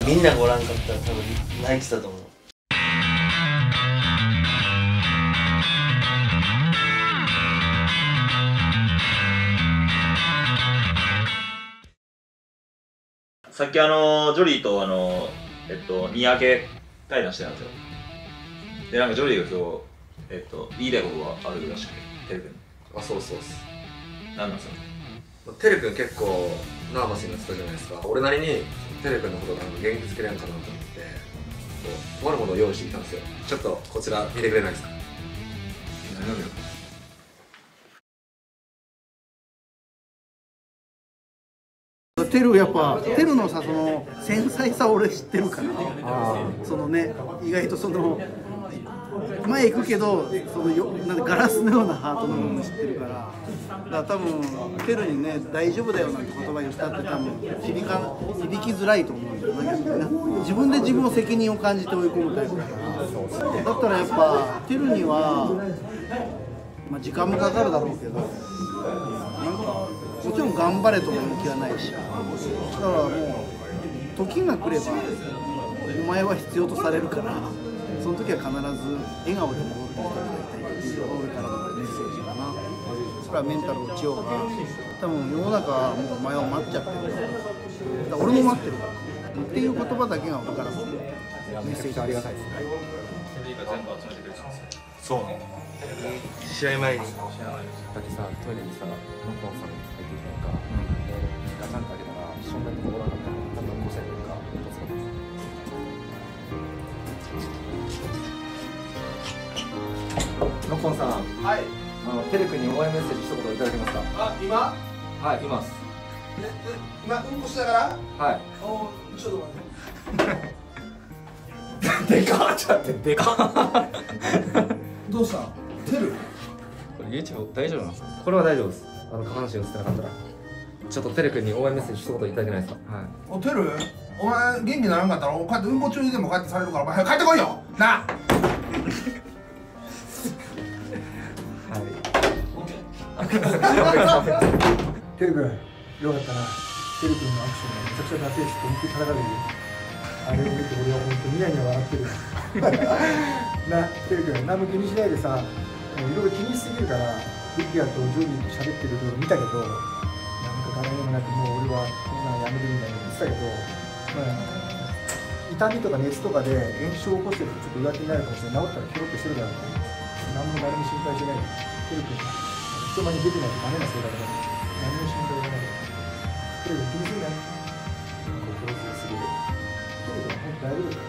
みんなご覧かったら多分泣いてたと思う。 さっきジョリーとにやけ対談してたんですよ。で、なんかジョリーが今日、言いたいことがあるらしくて、てるくん。 あ、そうそうっす。 なんなんすか？ てるくん結構ナーバスになってたじゃないですか。俺なりにてるくんのことが元気づけれんかなと思ってとあるものを用意してきたんですよ。ちょっとこちら見てくれないですか？ 何飲むよ。 テルやっぱテルのさ、その繊細さ俺知ってるから、そのね、意外とその前行くけどそのなんガラスのようなハートのもの知ってるから、だから多分テルにね大丈夫だよなんて言葉言ったって多分響きづらいと思うんだよな、逆にな。自分で自分の責任を感じて追い込むタイプだから、だったらやっぱテルには、まあ、時間もかかるだろうけど、なんかもちろん頑張れとも言う気はないし、だからもう時が来ればお前は必要とされるから、その時は必ず笑顔で戻ってきてもらいたいっていうのが俺からのメッセージかな。それはメンタル落ちようが、多分世の中はもうお前を待っちゃってるから、だから俺も待ってるからっていう言葉だけが俺からのメッセージ。ありがたいですね。 そうなの？ 試合前にだってさ、トイレにさ、ノッポンさんが入ってきたのか、ガチャンと開けたら、正面のところなかったら、多分5歳とか、ノッポンさん、はい、テレ君に応援メッセージ一言いただけますか？ あ、今？ はい、います。 今、うんこしながら？ はい。 ちょっと待って。 でかっちゃって、でかっどうした？テル？ これ YouTube 大丈夫なんですか？これは大丈夫です。下半身映ってなかったら。ちょっとテレ君に応援メッセージ一言いただけないですか？はい。 お、テル？お前元気にならんかったら、こうやってうんこ中にでもこうやってされるから、お前帰ってこいよな。 テル君、よかったな。テル君のアクションがめちゃくちゃダセーし、本気からがるよ。あれを見て俺は本当ニヤニヤ笑ってる。な、テル君、何も気にしないでさ、いろいろ気にしすぎるから、リキアとジョリーと喋ってるとこ見たけど、なんか誰にもなく、もう俺はこんなんやめるみたいな言ってたけど、痛みとか熱とかで炎症を起こしてるとちょっと浮気になるかもしれない。治ったらケロッとしてるだろうね。何も誰も心配しない。テル君、人前に出てないとダメなせいだから、何も心配がない。テル君、気にするな。心強すぎる。テル君、本当大丈夫だよ。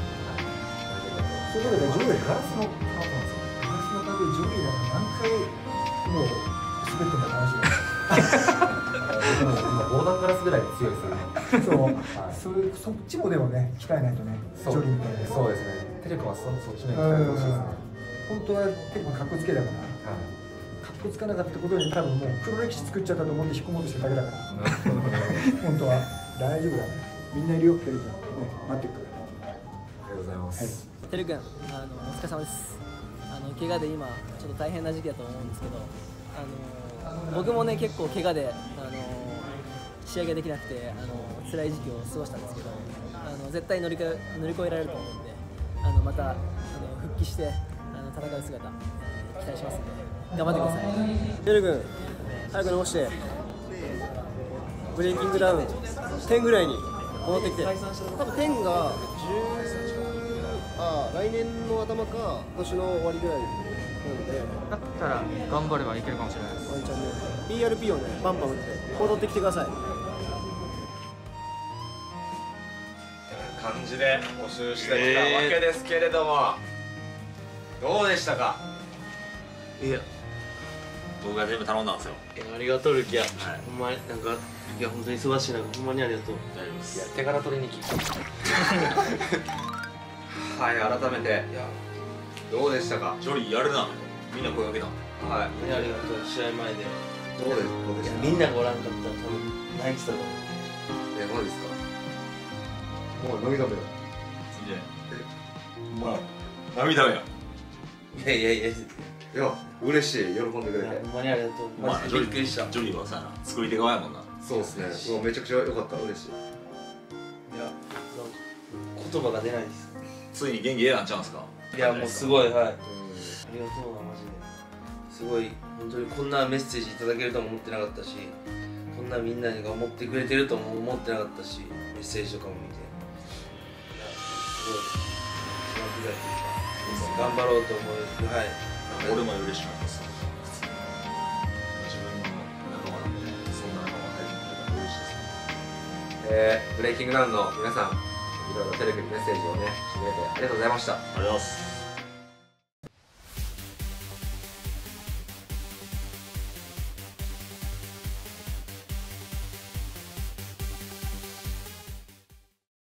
そういうことで、ジョイガラスのカードなんですよ。ガラスのカードでジョイなんか何回もう滑ってんだ話が。 今防弾ガラスぐらい強いですよね。 そっちもでもね、鍛えないとね、ジョリーみたいな。 そうですね。テレ君はそっちの鍛えてほしいですね。 本当は結構かっこつけだから。かっこつかなかったことに多分もう黒歴史作っちゃったと思って引っ込もうとしてるだけだから。本当は大丈夫だ。みんないるよ、テレ君。待ってくる。 ありがとうございます。 てるくん、お疲れ様です。怪我で今ちょっと大変な時期だと思うんですけど、僕もね結構怪我で試合ができなくて辛い時期を過ごしたんですけど、絶対乗り越えられると思うんで、また復帰して戦う姿、期待しますので頑張ってください。てるくん、早く直してブレイキングダウン10ぐらいに戻ってきて、多分10が来年の頭か今年の終わりぐらいなので、 だったら頑張ればいけるかもしれないです。 ワンチャンね PRP をねバンバン打って戻ってきてください。 感じで募集してきたわけですけれども、どうでしたか？ いや、 僕が全部頼んだんですよ。 ありがとうルキア、ほんまになんか、いや本当に忙しい中ほんまにありがとう。 大丈夫です。 いや、手柄取りに来た。 はい、改めてどうでしたか？ジョリーやるな、みんな声かけた。はい、 ありがとう。試合前でどうでした？ みんなご覧かったら多分泣いてたと思う。 マジですか？もう涙目だ。 まあ、涙や。 いやいやいや、 いや、嬉しい、喜んでくれて。 ほんまにありがとう。マジでびっくりした。 ジョリーはさ、作り手側やもんな。 そうですね。もうめちゃくちゃ良かった、嬉しい。 いや、 葉が出ないです。 ついに元気出たんちゃうんすか。 いやもうすごい、はい、ありがとうなマジですごい。本当にこんなメッセージいただけるとも思ってなかったし、こんなみんなが思ってくれてるとも思ってなかったし、メッセージとかも見て、いやすごい気持ちがいいというか頑張ろうと思う。はい、 俺も嬉しかったです。自分の仲間なんで、そんな仲間が入ってくれたら嬉しいですね。 ブレイキングダウンの皆さん、いろいろテレビにメッセージをねしてくれてありがとうございました。 ありがとうございます。